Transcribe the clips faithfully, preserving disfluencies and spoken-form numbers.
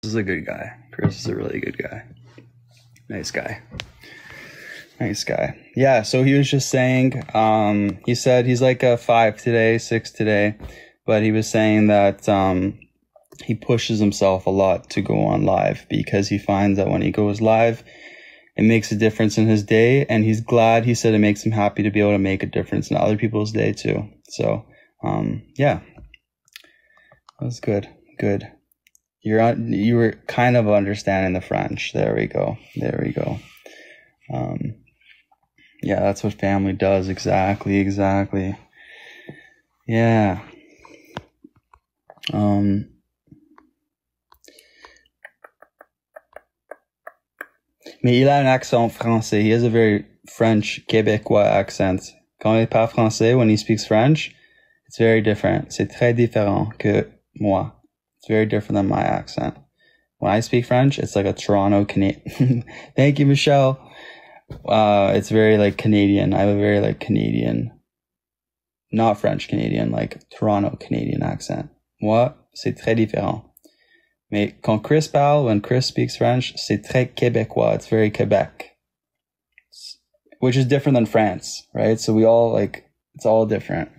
is a good guy. Chris is a really good guy. Nice guy. Nice guy. Yeah, so he was just saying, um, he said he's like a five today, six today, but he was saying that um, he pushes himself a lot to go on live because he finds that when he goes live, it makes a difference in his day, and he's glad. He said it makes him happy to be able to make a difference in other people's day too. So, um, yeah, that's good. Good. You're on, you were kind of understanding the French. There we go. There we go. Um, yeah, that's what family does. Exactly. Exactly. Yeah. Um, Mais il a un accent français. He has a very French, Québécois accent. Quand il parle français, when he speaks French, it's very different. C'est très différent que moi. It's very different than my accent. When I speak French, it's like a Toronto Canadian. Thank you, Michelle. Uh, it's very like Canadian. I have a very like Canadian, not French Canadian, like Toronto Canadian accent. Moi, c'est très différent. Mais quand Chris parle, when Chris speaks French, c'est très Québécois. It's very Quebec. It's, which is different than France, right? So we all like, it's all different.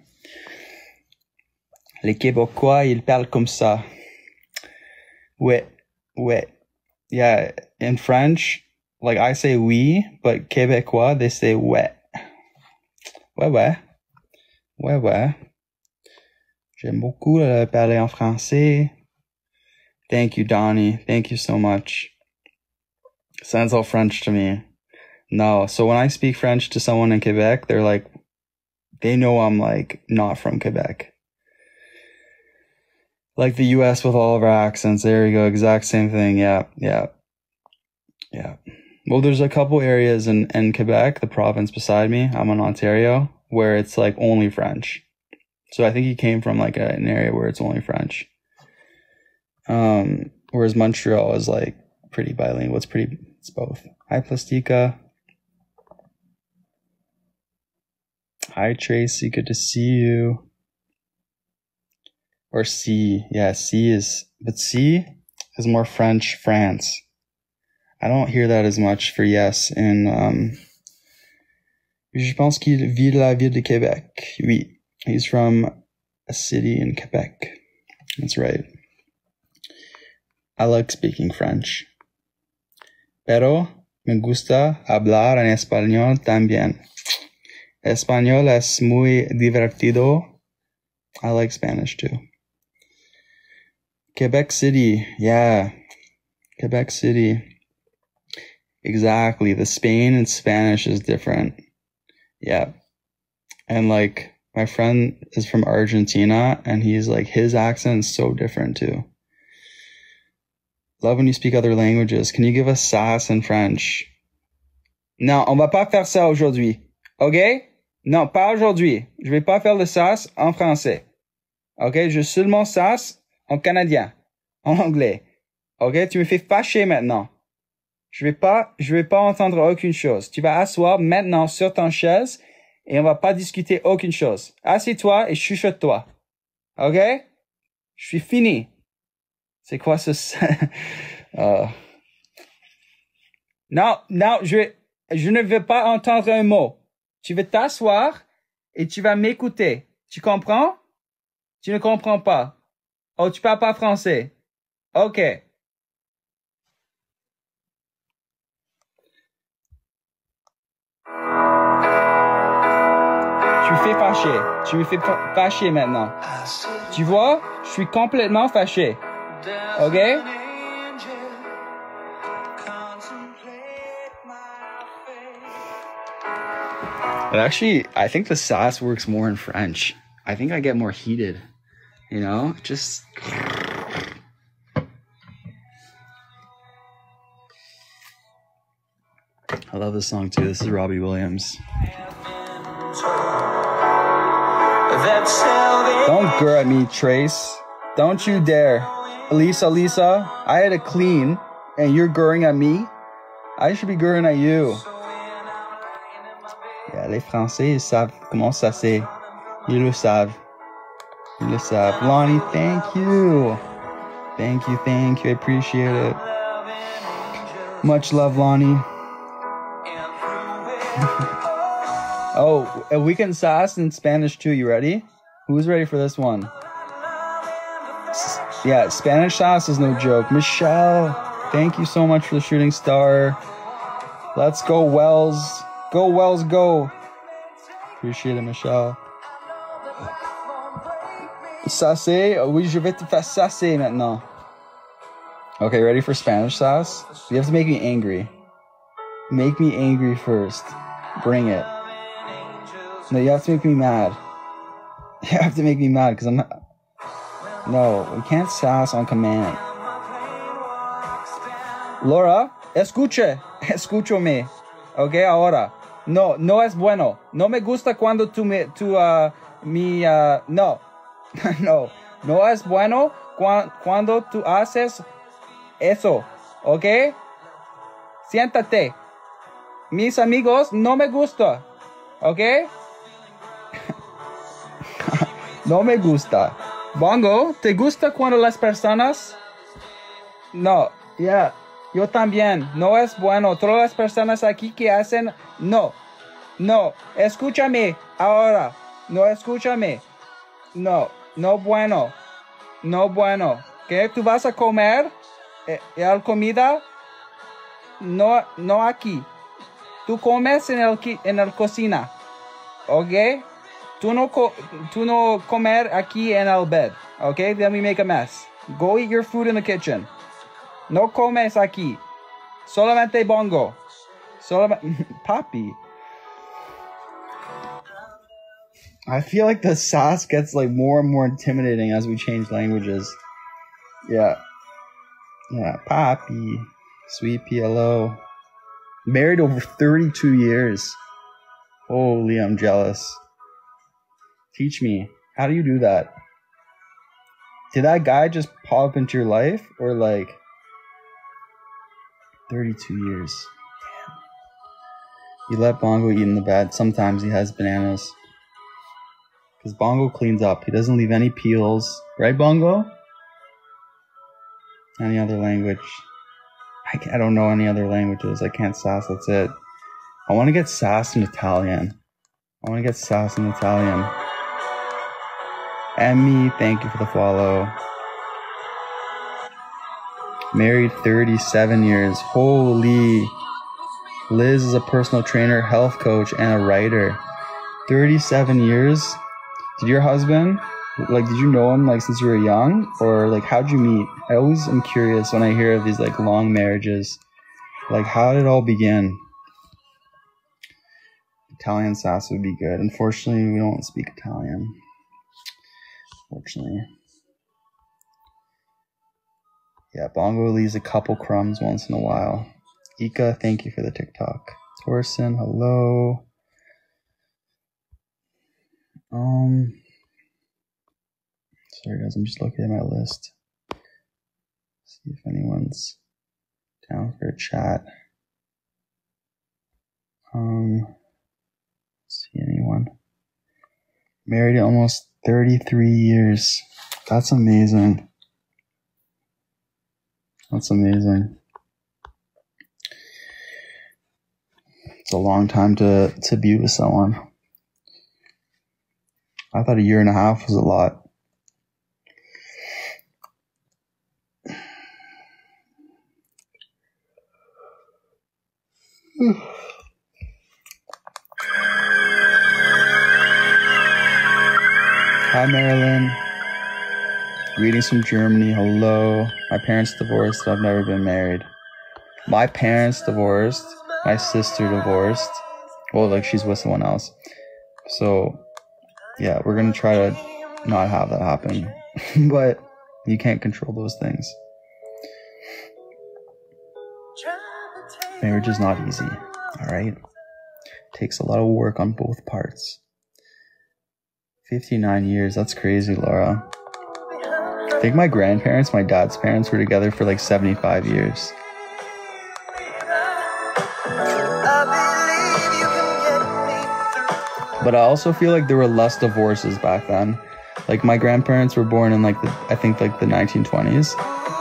Les Québécois, ils parlent comme ça. Ouais, ouais. Yeah, in French, like I say oui, but Québécois, they say ouais. Ouais, ouais. Ouais, ouais. J'aime beaucoup uh, parler en français. Thank you, Donnie. Thank you so much. Sounds all French to me. No, so when I speak French to someone in Quebec, they're like, they know I'm like not from Quebec. Like the U S with all of our accents. There you go. Exact same thing. Yeah, yeah, yeah. Well, there's a couple areas in, in Quebec, the province beside me, I'm in Ontario, where it's like only French. So I think he came from like a, an area where it's only French. Um, whereas Montreal is like pretty bilingual. It's pretty, it's both. Hi, Plastica. Hi, Tracy. Good to see you. Or C. Yeah, C is, but C is more French, France. I don't hear that as much for yes in, um, je pense qu'il vit la ville de Québec. Oui. He's from a city in Quebec. That's right. I like speaking French. Pero me gusta hablar en español también. Español es muy divertido. I like Spanish too. Quebec City. Yeah. Quebec City. Exactly. The Spain and Spanish is different. Yeah. And like my friend is from Argentina and he's like, his accent is so different too. Love when you speak other languages. Can you give us sass in French? Non, on va pas faire ça aujourd'hui. OK? Non, pas aujourd'hui. Je vais pas faire le sass en français. OK? Je seulement sass en canadien. En anglais. OK? Tu me fais fâcher maintenant. Je vais pas, je vais pas entendre aucune chose. Tu vas asseoir maintenant sur ton chaise et on va pas discuter aucune chose. Assieds-toi et chuchote-toi. OK? Je suis fini. C'est quoi ce... uh... Non, non, je, je ne veux pas entendre un mot. Tu vas t'asseoir et tu vas m'écouter. Tu comprends? Tu ne comprends pas. Oh, tu parles pas français. OK. Tu me fais fâcher. Tu me fais fâcher maintenant. Tu vois? Je suis complètement fâché. Okay? But actually, I think the sass works more in French. I think I get more heated. You know? Just... I love this song too. This is Robbie Williams. Don't grr at me, Trace. Don't you dare. Elisa, Lisa, I had to clean, and you're gurring at me? I should be gurring at you. Yeah, les Français, ils savent comment ça c'est. Ils le savent. Ils le savent. Lonnie, thank you. Thank you, thank you. I appreciate it. Much love, Lonnie. Oh, a weekend sauce in Spanish too. You ready? Who's ready for this one? S- yeah, Spanish sauce is no joke. Michelle, thank you so much for the shooting star. Let's go, Wells. Go, Wells, go. Appreciate it, Michelle. Sauce? Oui, je vais te faire sauce maintenant. Okay, ready for Spanish sauce? You have to make me angry. Make me angry first. Bring it. No, you have to make me mad. You have to make me mad because I'm not... No, we can't sauce on command. Laura, escuche. Escúchame. Okay, ahora. No, no es bueno. No me gusta cuando tú me... Tú, uh, mi... Uh, no. No. No es bueno cu- cuando tú haces eso. Okay? Siéntate. Mis amigos, no me gusta. Okay? No me gusta. Bongo, ¿te gusta cuando las personas? No, ya, yeah, yo también. No es bueno. Todas las personas aquí que hacen, no, no. Escúchame ahora. No, escúchame. No, no bueno. No bueno. ¿Qué? ¿Tú vas a comer? Eh, ¿La comida? No, no aquí. Tú comes en el, en el cocina. ¿Ok? Tú no, co- tú no comer aquí en el bed, okay? Then we make a mess. Go eat your food in the kitchen. No comes aquí. Solamente bongo. Solamente... Papi. I feel like the sauce gets like more and more intimidating as we change languages. Yeah. Yeah, papi. Sweet P L O. Married over thirty-two years. Holy, I'm jealous. Teach me. How do you do that? Did that guy just pop into your life? Or like... thirty-two years. Damn. You let Bongo eat in the bed. Sometimes he has bananas. Because Bongo cleans up. He doesn't leave any peels. Right, Bongo? Any other language? I, can't, I don't know any other languages. I can't sass. That's it. I want to get sass in Italian. I want to get sass in Italian. Emmy, thank you for the follow. Married thirty-seven years. Holy. Liz is a personal trainer, health coach, and a writer. thirty-seven years? Did your husband, like, did you know him, like, since you were young? Or, like, how'd you meet? I always am curious when I hear of these, like, long marriages. Like, how did it all begin? Italian sauce would be good. Unfortunately, we don't speak Italian. Fortunately. Yeah, Bongo leaves a couple crumbs once in a while. Ika, thank you for the TikTok. Torsen, hello. Um, sorry guys, I'm just looking at my list. See if anyone's down for a chat. Um, see anyone? Married almost thirty-three years. That's amazing. That's amazing. It's a long time to, to be with someone. I thought a year and a half was a lot. Hi, Marilyn. Greetings from Germany. Hello. My parents divorced. I've never been married. My parents divorced. My sister divorced. Well, like she's with someone else. So, yeah, we're going to try to not have that happen. But you can't control those things. Marriage is not easy. All right? It takes a lot of work on both parts. fifty-nine years. That's crazy, Laura. I think my grandparents, my dad's parents, were together for like seventy-five years. But I also feel like there were less divorces back then. Like my grandparents were born in like the, I think like the nineteen twenties.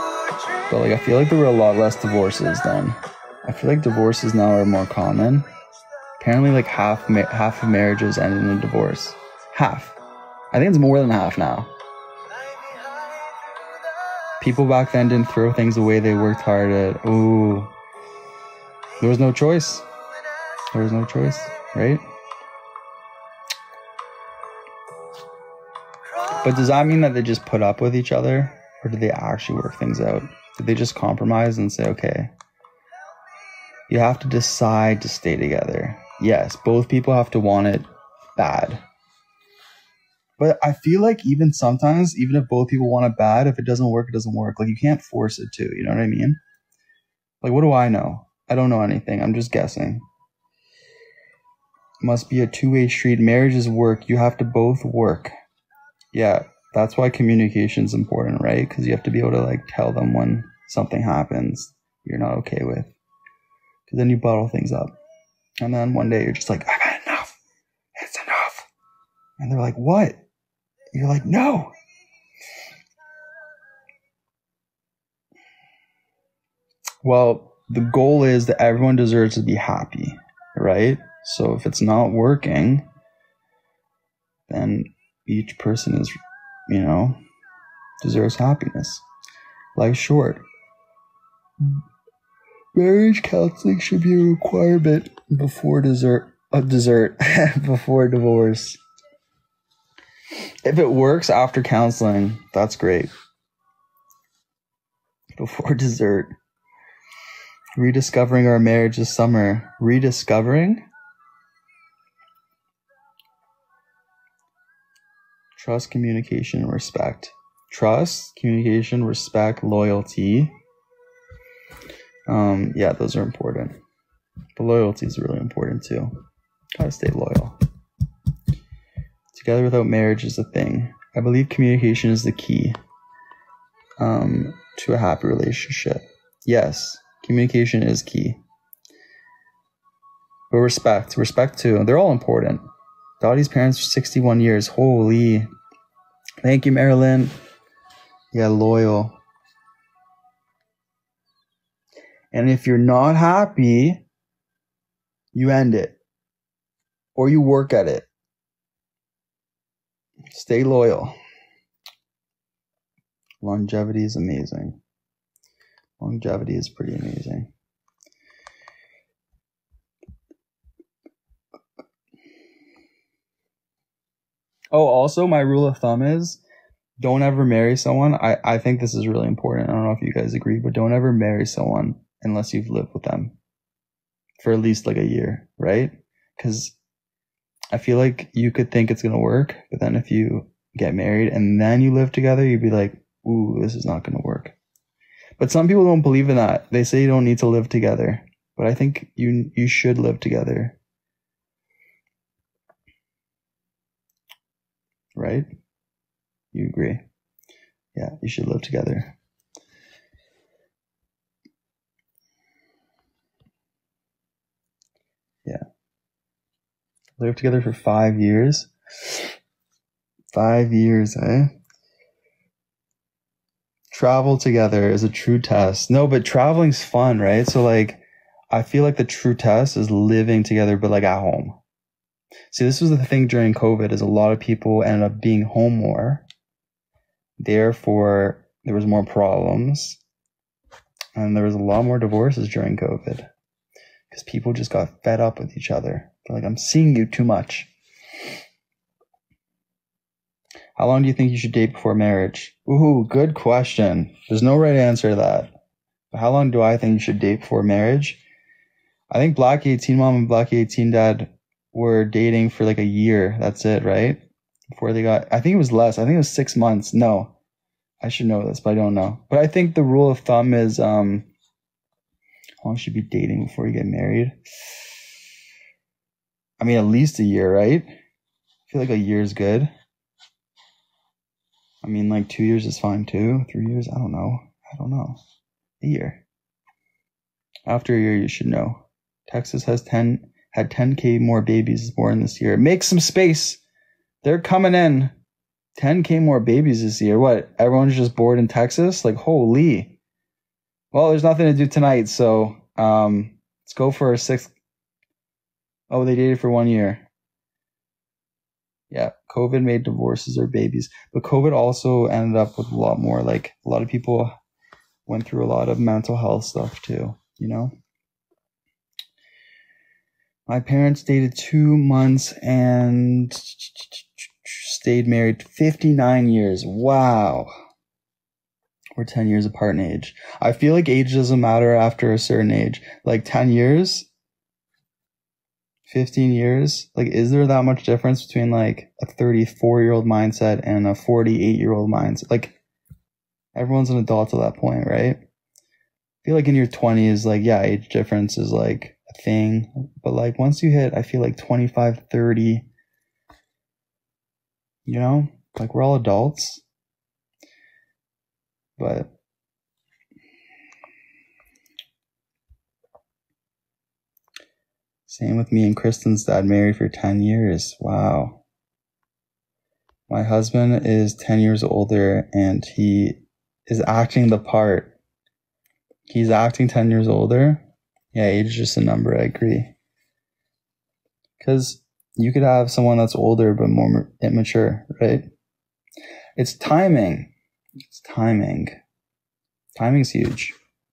But like, I feel like there were a lot less divorces then. I feel like divorces now are more common. Apparently, like half ma- half of marriages end in a divorce. Half. I think it's more than half now. People back then didn't throw things away. They worked hard at. Ooh, there was no choice. There was no choice, right? But does that mean that they just put up with each other, or did they actually work things out? Did they just compromise and say, okay, you have to decide to stay together? Yes, both people have to want it bad. But I feel like even sometimes, even if both people want it bad, if it doesn't work, it doesn't work. Like, you can't force it to, you know what I mean? Like, what do I know? I don't know anything. I'm just guessing. Must be a two-way street. Marriage is work. You have to both work. Yeah, that's why communication is important, right? Because you have to be able to, like, tell them when something happens you're not okay with. Because then you bottle things up. And then one day you're just like, I've had enough. It's enough. And they're like, what? You're like, no. Well, the goal is that everyone deserves to be happy, right? So if it's not working, then each person is, you know, deserves happiness. Life's short. Marriage counseling should be a requirement before dessert, uh, dessert, before divorce. If it works after counseling, that's great. Before dessert. Rediscovering our marriage this summer. Rediscovering? Trust, communication, respect. Trust, communication, respect, loyalty. Um, yeah, those are important. But loyalty is really important too. Gotta stay loyal. Together without marriage is the thing. I believe communication is the key um, to a happy relationship. Yes, communication is key. But respect, respect too. They're all important. Dottie's parents for sixty-one years. Holy. Thank you, Marilyn. Yeah, loyal. And if you're not happy, you end it. Or you work at it. Stay loyal. Longevity is amazing. Longevity is pretty amazing. Oh, also my rule of thumb is don't ever marry someone. I, I think this is really important. I don't know if you guys agree, but don't ever marry someone unless you've lived with them for at least like a year, right? Because I feel like you could think it's going to work, but then if you get married and then you live together, you'd be like, ooh, this is not going to work. But some people don't believe in that. They say you don't need to live together. But I think you you should live together. Right? You agree? Yeah, you should live together. Yeah. Live together for five years. Five years, eh? Travel together is a true test. No, but traveling's fun, right? So like, I feel like the true test is living together, but like at home. See, this was the thing during COVID is a lot of people ended up being home more. Therefore, there was more problems. And there was a lot more divorces during COVID. Because people just got fed up with each other. They're like, I'm seeing you too much. How long do you think you should date before marriage? Ooh, good question. There's no right answer to that. But how long do I think you should date before marriage? I think Black eighteen Mom and Black eighteen Dad were dating for like a year. That's it, right? Before they got, I think it was less. I think it was six months. No, I should know this, but I don't know. But I think the rule of thumb is, um, how long should you be dating before you get married? I mean, at least a year, right? I feel like a year is good. I mean, like two years is fine too. Three years, I don't know. I don't know. A year. After a year, you should know. Texas has ten had ten K more babies born this year. Make some space. They're coming in. ten K more babies this year. What? Everyone's just bored in Texas? Like, holy. Well, there's nothing to do tonight, so um, let's go for a sixth. Oh, they dated for one year. Yeah, COVID made divorces or babies, but COVID also ended up with a lot more. Like a lot of people went through a lot of mental health stuff too. You know, my parents dated two months and stayed married fifty-nine years. Wow. We're ten years apart in age. I feel like age doesn't matter after a certain age. Like ten years, fifteen years. Like, is there that much difference between like a thirty-four year old mindset and a forty-eight year old mindset? Like, everyone's an adult at that point, right? I feel like in your twenties, like, yeah, age difference is like a thing. But like once you hit, I feel like twenty-five, thirty, you know, like we're all adults. But same with me and Kristen's dad, married for ten years. Wow. My husband is ten years older and he is acting the part. He's acting ten years older. Yeah, age is just a number. I agree. Because you could have someone that's older but more immature, right? It's timing. It's timing. Timing's huge.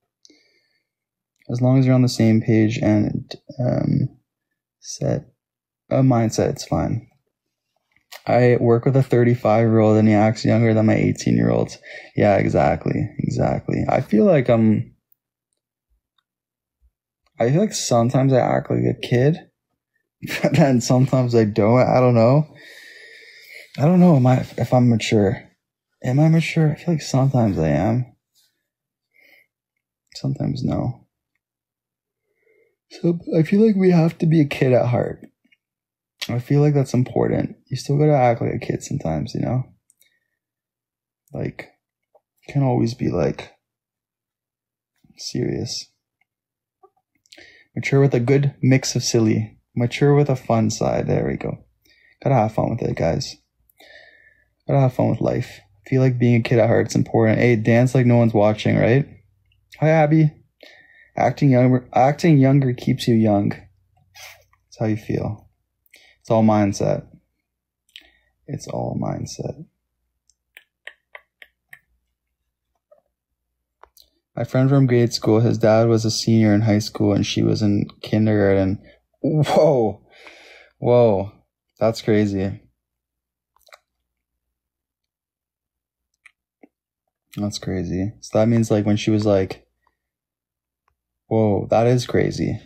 As long as you're on the same page and um, set a mindset, it's fine. I work with a thirty-five-year-old and he acts younger than my eighteen-year-old. Yeah, exactly. Exactly. I feel like I'm... I feel like sometimes I act like a kid, but then sometimes I don't. I don't know. I don't know am I, if I'm mature. Am I mature? I feel like sometimes I am. Sometimes no. So I feel like we have to be a kid at heart. I feel like that's important. You still gotta act like a kid sometimes, you know? Like, you can't always be like serious. Mature with a good mix of silly. Mature with a fun side. There we go. Gotta have fun with it, guys. Gotta have fun with life. I feel like being a kid at heart is important. Hey, dance like no one's watching, right? Hi, Abby. Acting younger, acting younger keeps you young. That's how you feel. It's all mindset. It's all mindset. My friend from grade school, his dad was a senior in high school and she was in kindergarten. Whoa. Whoa. That's crazy. That's crazy. So that means like when she was like, whoa, that is crazy.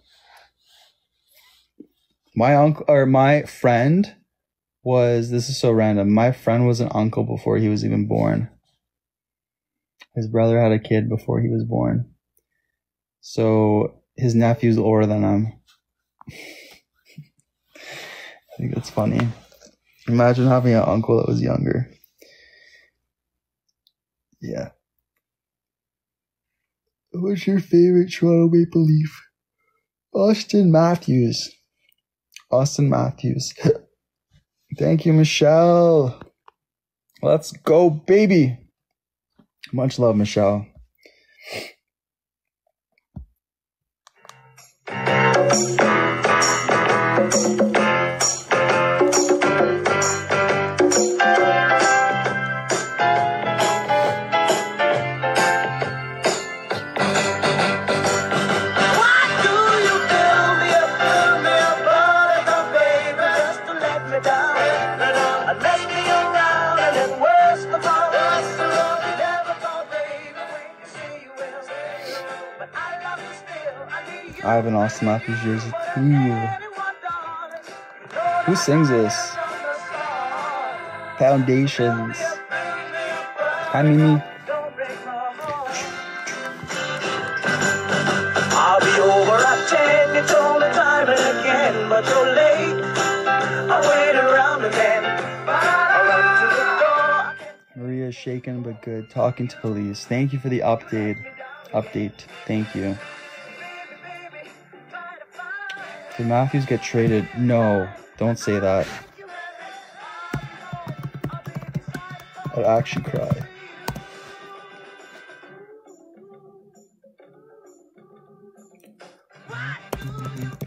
My uncle or my friend was, this is so random. My friend was an uncle before he was even born. His brother had a kid before he was born. So his nephew's older than him. I think that's funny. Imagine having an uncle that was younger. Yeah. What's your favorite Toronto Maple Leaf? Austin Matthews. Austin Matthews. Thank you, Michelle. Let's go, baby. Much love, Michelle. I have an Austin Matthews jersey too. Who sings this? Foundations. Hi, Mimi. I'll be over at ten, you told me time and again, but you're late. I'll wait around again. I'll run to the door. Maria's shaken but good. Talking to police. Thank you for the update. Update. Thank you. Did Matthews get traded? No, don't say that. I'd actually cry.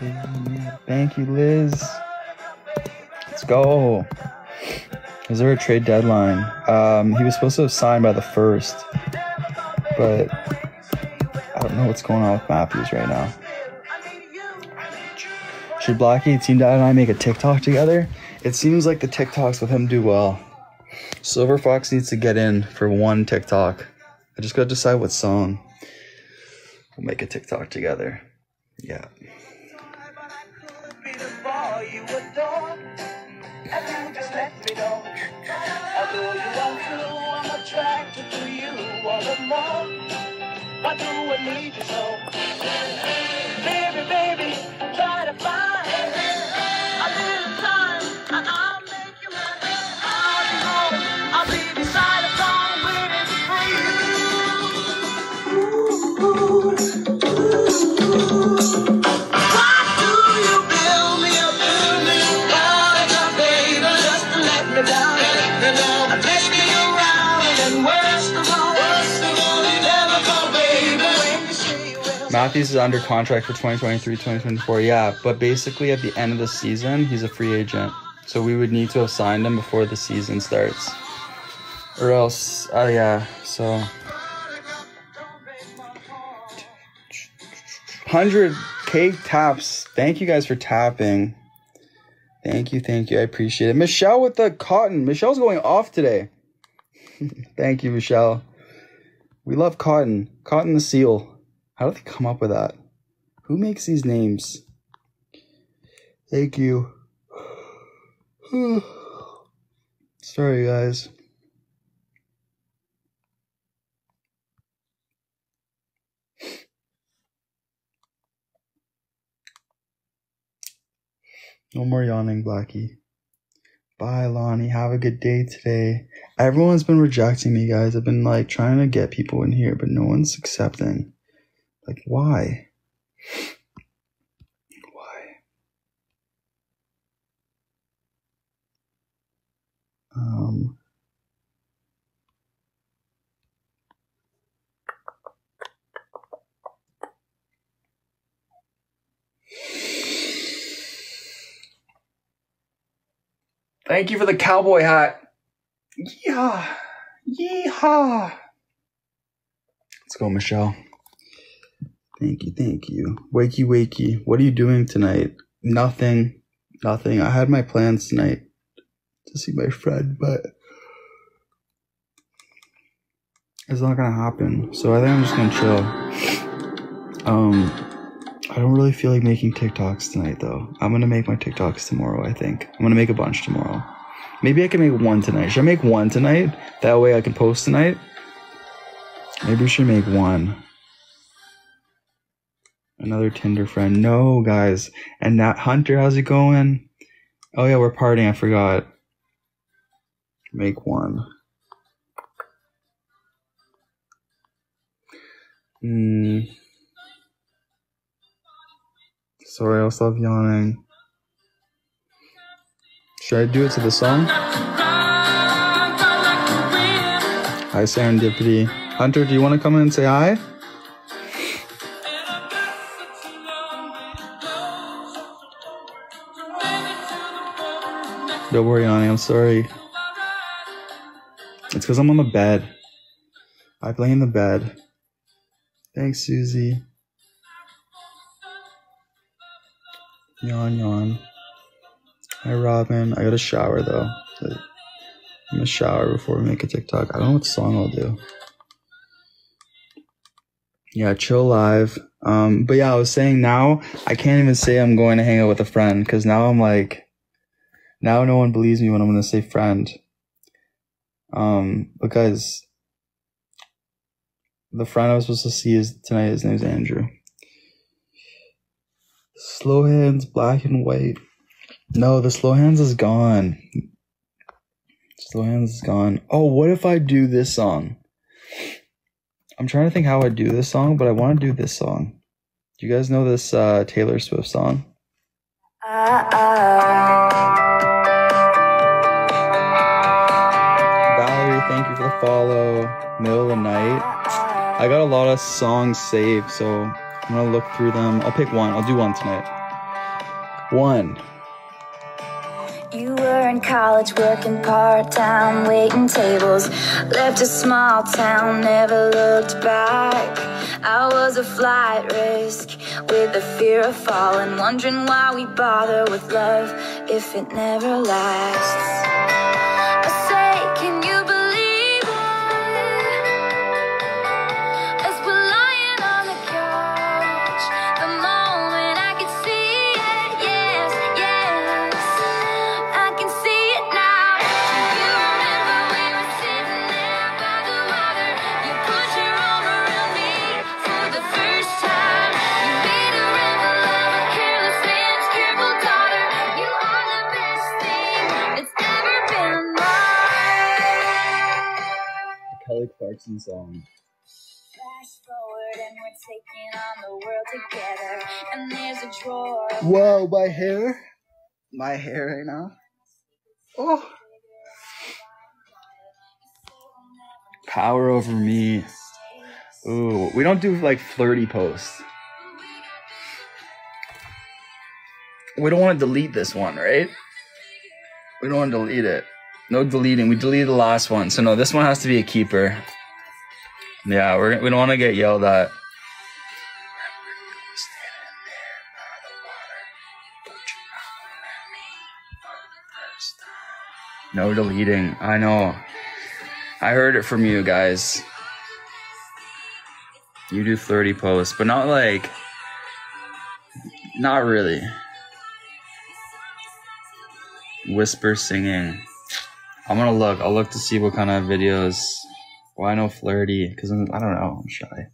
Thank you, Liz. Let's go. Is there a trade deadline? Um, he was supposed to have signed by the first, but I don't know what's going on with Matthews right now. Should Blocky, Team Dad, and I make a TikTok together? It seems like the TikToks with him do well. Silver Fox needs to get in for one TikTok. I just gotta decide what song. We'll make a TikTok together. Yeah. Baby, baby, try to find a little time, and I'll make you happy. I'll be home, I'll be beside the phone waiting for you. Ooh, ooh, ooh. Why do you build me up, build me like a baby, just to let me down, let me down, and take me around, and worst of all, worst of all, you never come, baby, when you say you will. Matthews is under contract for twenty twenty-three twenty twenty-four, yeah, but basically at the end of the season, he's a free agent. So we would need to have signed him before the season starts. Or else, uh, yeah, so. one hundred K taps. Thank you guys for tapping. Thank you, thank you. I appreciate it. Michelle with the cotton. Michelle's going off today. Thank you, Michelle. We love Cotton. Cotton the Seal. How did they come up with that? Who makes these names? Thank you. Sorry, guys. No more yawning, Blackie. Bye, Lonnie. Have a good day today. Everyone's been rejecting me, guys. I've been, like, trying to get people in here, but no one's accepting. Like, why? Why? Um... Thank you for the cowboy hat. Yeah. Yeehaw. Let's go, Michelle. Thank you, thank you. Wakey, wakey. What are you doing tonight? Nothing. Nothing. I had my plans tonight to see my friend, but it's not gonna happen. So I think I'm just gonna chill. Um... I don't really feel like making TikToks tonight, though. I'm gonna make my TikToks tomorrow, I think. I'm gonna make a bunch tomorrow. Maybe I can make one tonight. Should I make one tonight? That way I can post tonight? Maybe we should make one. Another Tinder friend. No, guys. And Nat Hunter, how's it going? Oh, yeah, we're partying. I forgot. Make one. Hmm... Sorry, I'll stop yawning. Should I do it to the song? Hi, Serendipity. Hunter, do you want to come in and say hi? Don't worry, Yanni, I'm sorry. It's because I'm on the bed. I play in the bed. Thanks, Susie. Yawn, yawn. Hi, Robin. I gotta shower, though. I'm gonna shower before we make a TikTok. I don't know what song I'll do. Yeah, chill live. Um, but yeah, I was saying now, I can't even say I'm going to hang out with a friend, because now I'm like, now no one believes me when I'm gonna say friend. Um, because the friend I was supposed to see is tonight, his name's Andrew. Slow Hands, Black and White. No, the Slow Hands is gone. Slow Hands is gone. Oh, what if I do this song? I'm trying to think how I do this song, but I want to do this song. Do you guys know this uh, Taylor Swift song? Valerie, thank you for the follow. Middle of the night. I got a lot of songs saved, so I'm gonna look through them. I'll pick one. I'll do one tonight. One. You were in college working part-time, waiting tables. Left a small town, never looked back. I was a flight risk with the fear of falling, wondering why we bother with love if it never lasts. I say, can you believe it? As we're lying on the couch, the moment I could see it, yes, yes, I can see it now. You remember we were sitting there by the water. You put your arm around me for the first time. You made a rebel of a careless man's careful daughter. You are the best thing that's ever been mine. Kelly Clarkson song. Flash forward and we're taking on the world together. And there's a drawer. Whoa, my hair. My hair right now. Oh. Power over me. Ooh, we don't do like flirty posts. We don't want to delete this one, right? We don't want to delete it. No deleting. We deleted the last one. So no, this one has to be a keeper. Yeah, we're, we don't want to get yelled at. No deleting. I know. I heard it from you guys. You do flirty posts, but not like... Not really. Whisper singing. I'm gonna look. I'll look to see what kind of videos. Why no flirty? Because I don't know. I'm shy.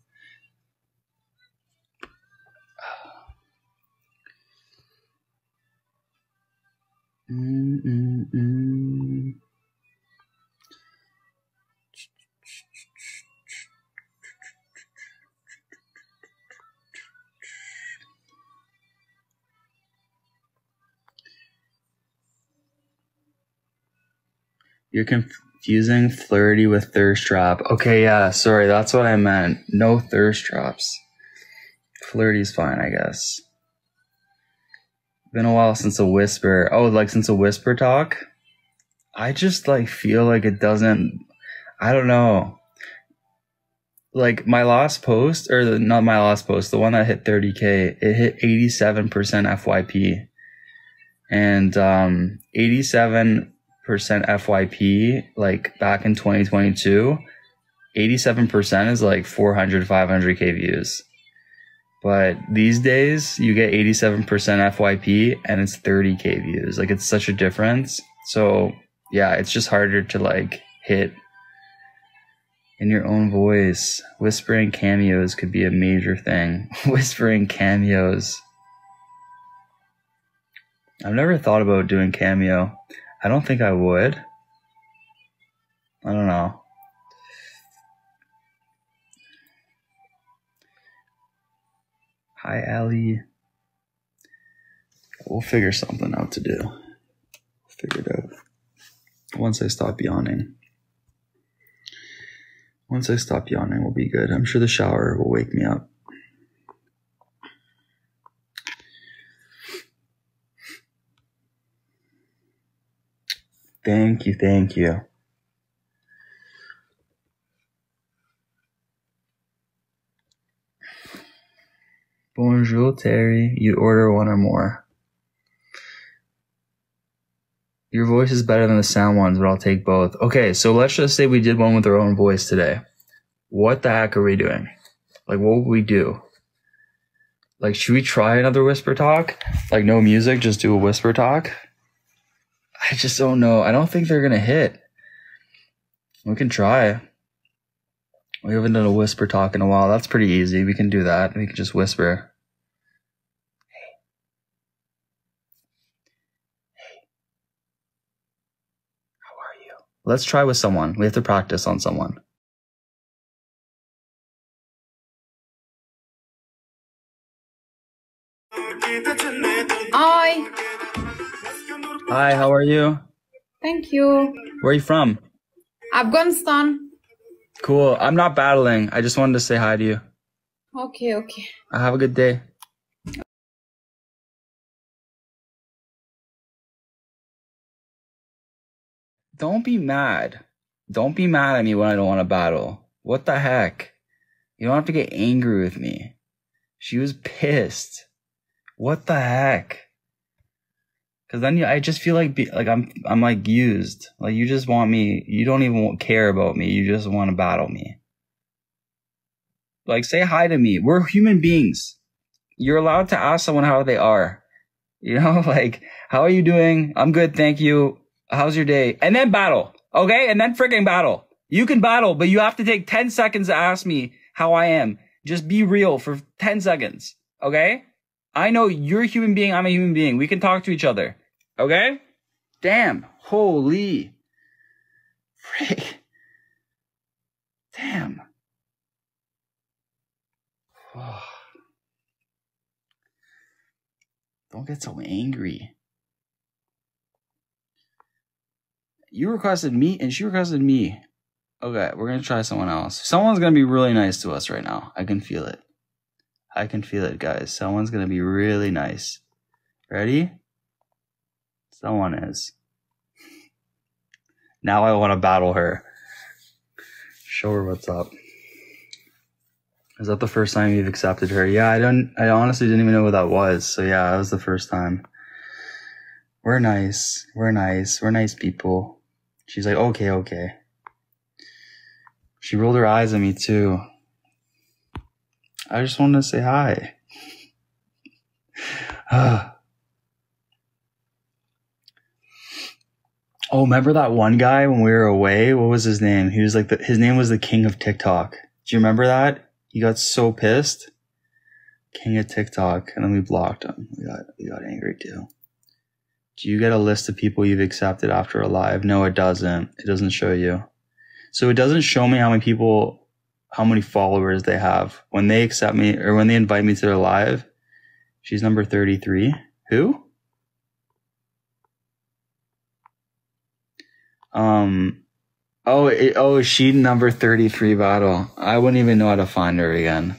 Mm-mm-mm. You're confusing flirty with thirst trap. Okay, yeah, sorry, that's what I meant. No thirst traps. Flirty's fine, I guess. Been a while since a whisper. Oh, like since a whisper talk? I just like feel like it doesn't, I don't know. Like my last post, or the, not my last post, the one that hit thirty K, it hit eighty-seven percent F Y P. And um, eighty-seven percent F Y P, like back in twenty twenty-two, eighty-seven percent is like four hundred, five hundred K views. But these days, you get eighty-seven percent F Y P and it's thirty K views. Like, it's such a difference. So, yeah, it's just harder to, like, hit in your own voice. Whispering cameos could be a major thing. Whispering cameos. I've never thought about doing cameo. I don't think I would. I don't know. Hi, Allie. We'll figure something out to do. Figure it out. Once I stop yawning. Once I stop yawning, we'll be good. I'm sure the shower will wake me up. Thank you, thank you. Bonjour, Terry. You'd order one or more. Your voice is better than the sound ones, but I'll take both. Okay, so let's just say we did one with our own voice today. What the heck are we doing? Like, what would we do? Like, should we try another whisper talk? Like, no music, just do a whisper talk? I just don't know. I don't think they're going to hit. We can try. We haven't done a whisper talk in a while. That's pretty easy. We can do that. We can just whisper. Hey. Hey. How are you? Let's try with someone. We have to practice on someone. Hi. Hi, how are you? Thank you. Where are you from? Afghanistan. Cool. I'm not battling. I just wanted to say hi to you. Okay, okay. Have a good day. don't be mad. Don't be mad at me when I don't want to battle. What the heck? You don't have to get angry with me. She was pissed. What the heck? Because then you, I just feel like be, like I'm I'm like used. Like you just want me. You don't even care about me. You just want to battle me. Like say hi to me. We're human beings. You're allowed to ask someone how they are. You know, like how are you doing? I'm good, thank you. How's your day? And then battle, okay? And then freaking battle. You can battle, but you have to take ten seconds to ask me how I am. Just be real for ten seconds, okay? I know you're a human being, I'm a human being. We can talk to each other, okay? Damn, holy frick. Damn. Don't get so angry. You requested me and she requested me. Okay, we're going to try someone else. Someone's going to be really nice to us right now. I can feel it. I can feel it, guys. Someone's going to be really nice. Ready? Someone is. Now I want to battle her. Show her what's up. Is that the first time you've accepted her? Yeah, I don't. I honestly didn't even know who that was. So yeah, that was the first time. We're nice. We're nice. We're nice people. She's like, okay, okay. She rolled her eyes at me too. I just wanted to say hi. Oh, remember that one guy when we were away? What was his name? He was like, the, his name was the king of TikTok. Do you remember that? He got so pissed. King of TikTok. And then we blocked him. We got, we got angry too. Do you get a list of people you've accepted after a live? No, it doesn't. It doesn't show you. So it doesn't show me how many people, how many followers they have. When they accept me, or when they invite me to their live, she's number thirty-three. Who? Um, oh, it, oh, she number thirty-three battle. I wouldn't even know how to find her again.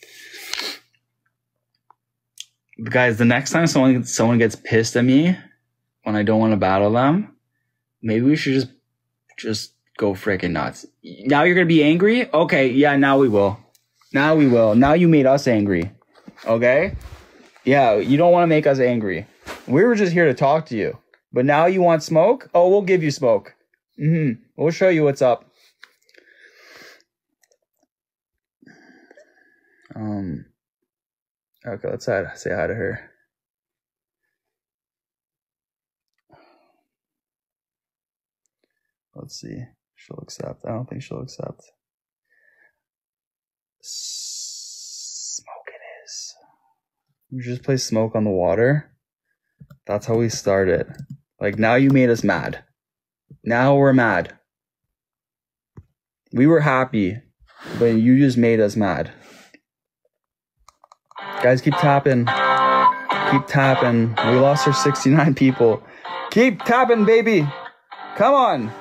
Guys, the next time someone, someone gets pissed at me when I don't want to battle them, maybe we should just, just go freaking nuts. Now you're going to be angry? Okay, yeah, now we will. Now we will. Now you made us angry. Okay? Yeah, you don't want to make us angry. We were just here to talk to you. But now you want smoke? Oh, we'll give you smoke. Mm-hmm. We'll show you what's up. Um. Okay, let's say hi to her. Let's see. She'll accept. I don't think she'll accept. Smoke it is. We just play smoke on the water. That's how we started. Like, now you made us mad. Now we're mad. We were happy, but you just made us mad. Guys, keep tapping. Keep tapping. We lost our sixty-nine people. Keep tapping, baby. Come on.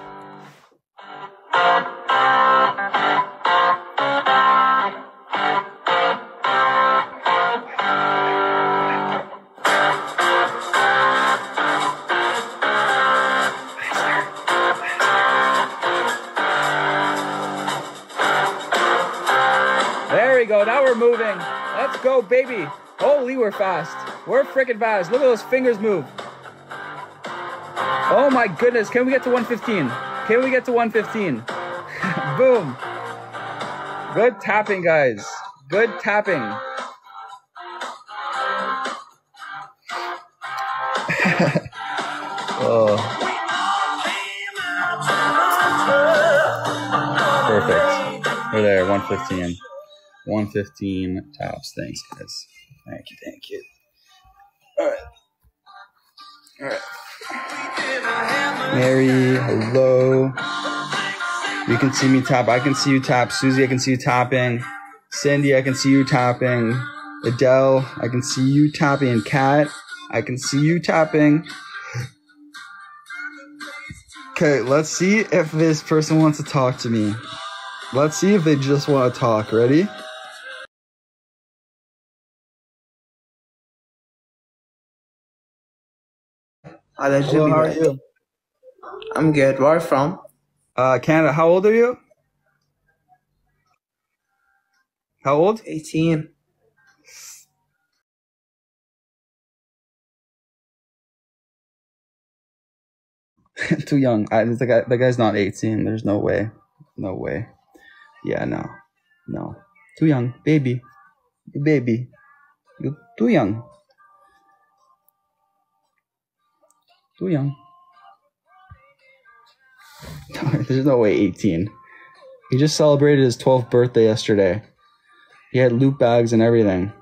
There we go. Now we're moving. Let's go, baby. Holy, we're fast. We're freaking fast. Look at those fingers move. Oh my goodness. Can we get to one fifteen? Can we get to one fifteen? Boom. Good tapping, guys. Good tapping. Oh. Perfect. We're there, one fifteen. one fifteen taps. Thanks, guys. Thank you, thank you. All right. All right. Mary, hello. You can see me tap. I can see you tap. Susie, I can see you tapping. Cindy, I can see you tapping. Adele, I can see you tapping. Kat, I can see you tapping. Okay, let's see if this person wants to talk to me. Let's see if they just want to talk. Ready? Hi, that should Hello, be how are right. you? I'm good. Where are you from? Uh, Canada. How old are you? How old? eighteen. Too young. I, the guy, the guy's not eighteen. There's no way. No way. Yeah, no, no. Too young, baby. You baby. You too young. Too young. There's no way eighteen. He just celebrated his twelfth birthday yesterday. He had loot bags and everything.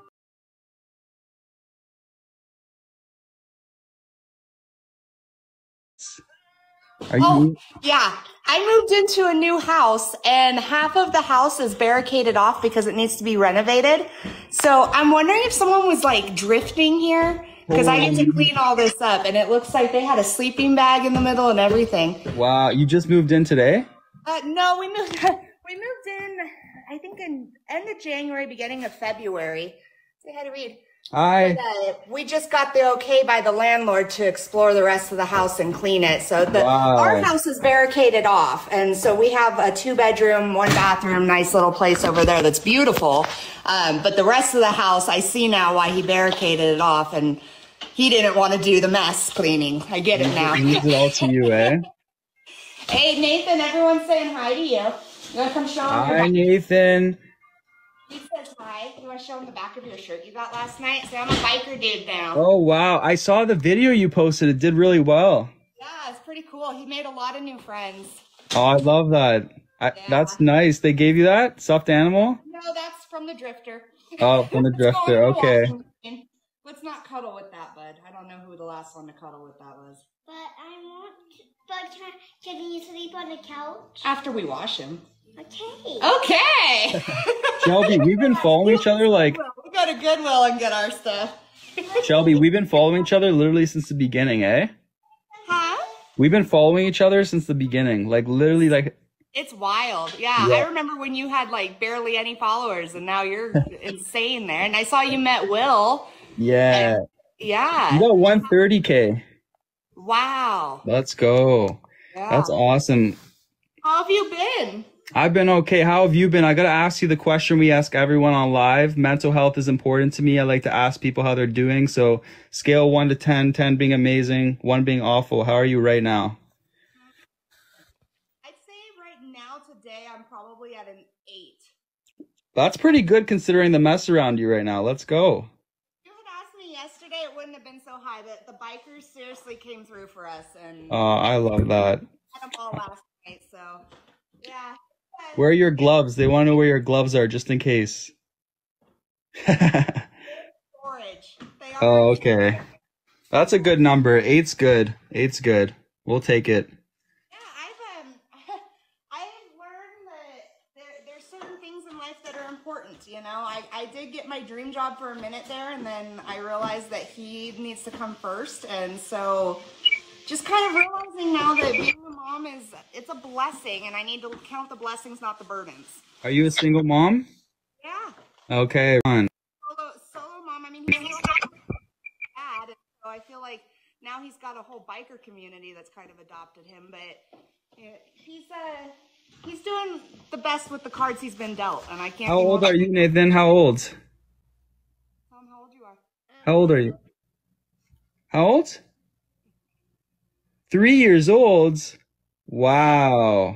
Are you? Oh, yeah. I moved into a new house and half of the house is barricaded off because it needs to be renovated. So I'm wondering if someone was like drifting here because I get to clean all this up and it looks like they had a sleeping bag in the middle and everything. Wow, you just moved in today? Uh, no, we moved, we moved in, I think in end of January, beginning of February. Say hi to Reed. Hi. Uh, we just got the okay by the landlord to explore the rest of the house and clean it. So the Wow. our house is barricaded off, and so we have a two bedroom, one bathroom, nice little place over there that's beautiful. Um, but the rest of the house, I see now why he barricaded it off, and he didn't want to do the mess cleaning. I get it now. He needs it all to you, eh? Hey Nathan, everyone's saying hi to you. You wanna come show them? Hi, Nathan. He says hi. You want to show him the back of your shirt you got last night? Say, I'm a biker dude now. Oh, wow. I saw the video you posted. It did really well. Yeah, it's pretty cool. He made a lot of new friends. Oh, I love that. I, Yeah. That's nice. They gave you that? Stuffed animal? No, that's from the drifter. Oh, from the Let's go drifter. on to the Okay. washing machine. Let's not cuddle with that, bud. I don't know who the last one to cuddle with that was. But I want. But can, can you sleep on the couch? After we wash him. Okay. Okay. Shelby, we've been following each other like, We go to Goodwill and get our stuff. Shelby, we've been following each other literally since the beginning, eh? Huh? We've been following each other since the beginning. Like, literally, like, It's wild. Yeah, Yeah. I remember when you had like barely any followers and now you're insane there. And I saw you met Will. yeah. Yeah. You got one thirty K. Wow. Let's go. Yeah. That's awesome. How have you been? I've been okay. How have you been? I got to ask you the question we ask everyone on live. Mental health is important to me. I like to ask people how they're doing. So scale one to ten, ten being amazing, one being awful. How are you right now? I'd say right now today I'm probably at an eight. That's pretty good considering the mess around you right now. Let's go. If you had asked me yesterday, it wouldn't have been so high. But the bikers seriously came through for us and Oh, I love that. had them all last night. So yeah. Where are your gloves? They want to know where your gloves are just in case. Storage. They are Oh, okay. That's a good number. Eight's good. Eight's good. We'll take it. Yeah, I've um, I've learned that there there's certain things in life that are important. You know, I I did get my dream job for a minute there, and then I realized that he needs to come first, and so just kind of realizing now that being a mom is it's a blessing, and I need to count the blessings, not the burdens. Are you a single mom? Yeah, Okay, fun. solo solo mom. I mean, he's a dad, and so I feel like now he's got a whole biker community that's kind of adopted him, but yeah, he's uh he's doing the best with the cards he's been dealt, and I can't. How be old more- are you, Nathan? How old? Tell him how old you are. How old are you? How old? Three years old? Wow.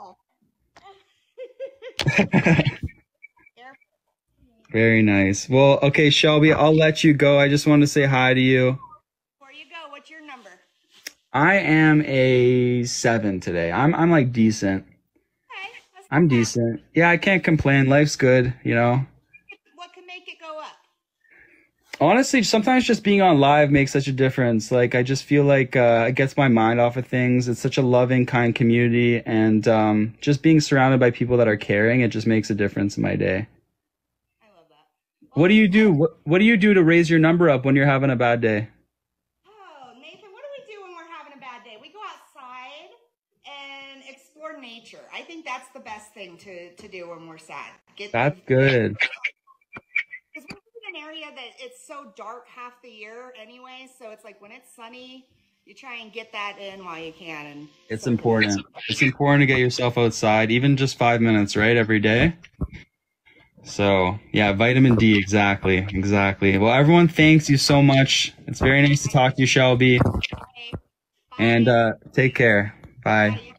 Very nice. Well, okay, Shelby, I'll let you go. I just wanted to say hi to you. Before you go, what's your number? I am a seven today. I'm I'm like decent. Okay, that's I'm not bad. decent. Yeah, I can't complain. Life's good, you know. What can make it go up? Honestly, sometimes just being on live makes such a difference. Like, I just feel like uh, it gets my mind off of things. It's such a loving, kind community, and um, just being surrounded by people that are caring, it just makes a difference in my day. I love that. What do you do? What, what do you do to raise your number up when you're having a bad day? Oh, Nathan, what do we do when we're having a bad day? We go outside and explore nature. I think that's the best thing to, to do when we're sad. Get That's good. Because we live in an area that it's so dark half the year anyway, so it's like when it's sunny, you try and get that in while you can. And It's important. It's important to get yourself outside, even just five minutes, right, every day. So, yeah, vitamin D, exactly, exactly. Well, everyone, thanks you so much. It's very nice to talk to you, Shelby. Bye. And uh, take care. Bye. Bye.